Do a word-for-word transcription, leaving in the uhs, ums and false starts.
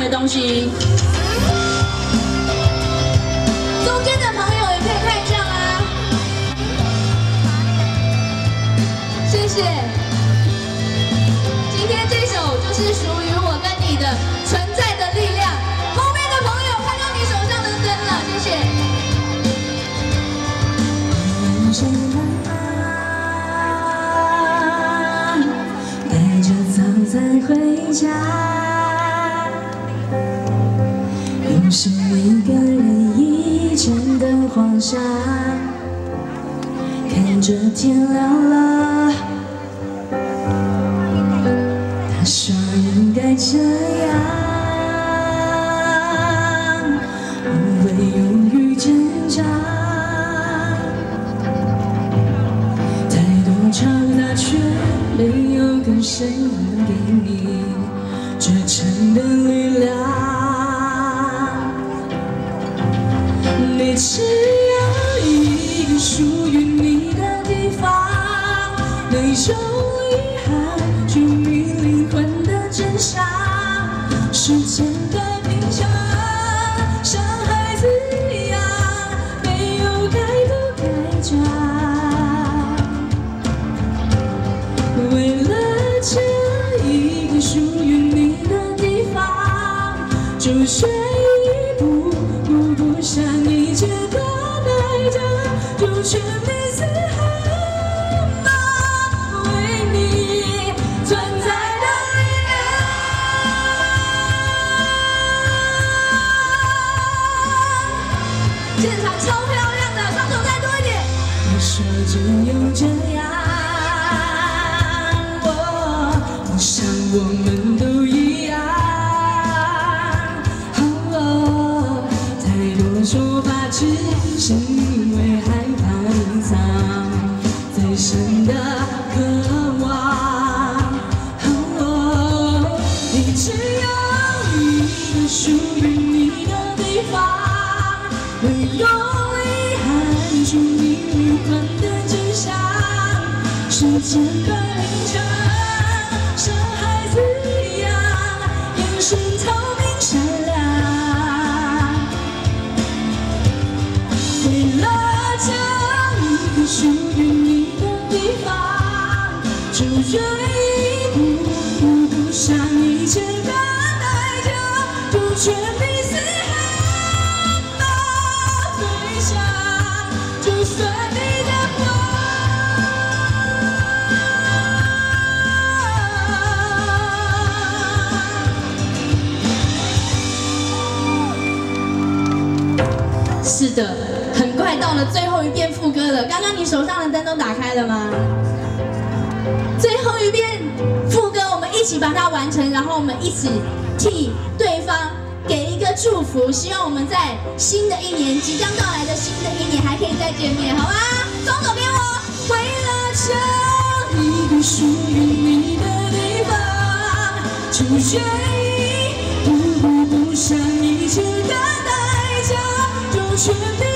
的东西。中间的朋友也可以看一下啊，谢谢。今天这首就是属于我跟你的存在的力量。后面的朋友看到你手上的灯了，谢谢。 带着早餐回家，又是一个人一整的黄沙，看着天亮了，他说应该这样，不会犹豫挣扎。 吵闹却没有个声音给你支撑的力量，你只要一个属于你的地方，没有遗憾，属于灵魂的真相。时间的冰川，像孩子一样，没有该不该抓。 为了这一个属于你的地方，就学一步步步向一切的代价，就全力嘶喊吧，为你存在的力量。现场超漂亮的，双手再多一点。我说只有这样。 像我们都一样，哦，太多说法只是因为害怕隐藏最深的渴望。哦，你只有一个属于你的地方，没有遗憾，属于灵魂的真相，时间的凌晨。 像孩子一样，眼神透明闪亮。为了这一个属于你的地方，就愿一步步步向一切的代价，就全力嘶喊吧，飞翔，就算你的光。 是的，很快到了最后一遍副歌了。刚刚你手上的灯都打开了吗？最后一遍副歌，我们一起把它完成，然后我们一起替对方给一个祝福。希望我们在新的一年，即将到来的新的一年，还可以再见面，好吗？双手给我。为了这一个属于你的地方，就愿意步步步向一切的代价。 全力。